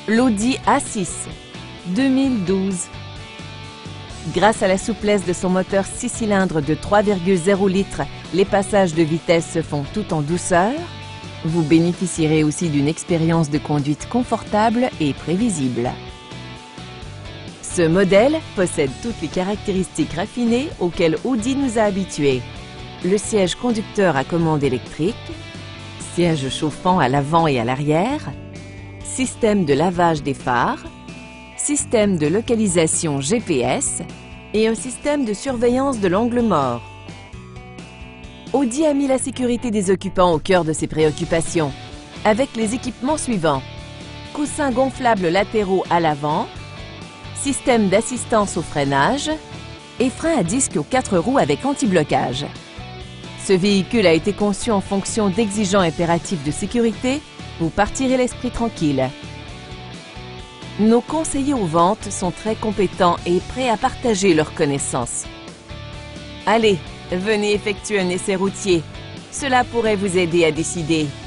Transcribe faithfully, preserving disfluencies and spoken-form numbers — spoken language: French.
l'Audi A six deux mille douze. Grâce à la souplesse de son moteur six cylindres de trois virgule zéro litres, les passages de vitesse se font tout en douceur. Vous bénéficierez aussi d'une expérience de conduite confortable et prévisible. Ce modèle possède toutes les caractéristiques raffinées auxquelles Audi nous a habitués. Le siège conducteur à commande électrique, siège chauffant à l'avant et à l'arrière, système de lavage des phares, système de localisation G P S et un système de surveillance de l'angle mort. Audi a mis la sécurité des occupants au cœur de ses préoccupations, avec les équipements suivants: coussins gonflables latéraux à l'avant, système d'assistance au freinage et frein à disque aux quatre roues avec anti-blocage. Ce véhicule a été conçu en fonction d'exigeants impératifs de sécurité. Vous partirez l'esprit tranquille. Nos conseillers aux ventes sont très compétents et prêts à partager leurs connaissances. Allez, venez effectuer un essai routier. Cela pourrait vous aider à décider.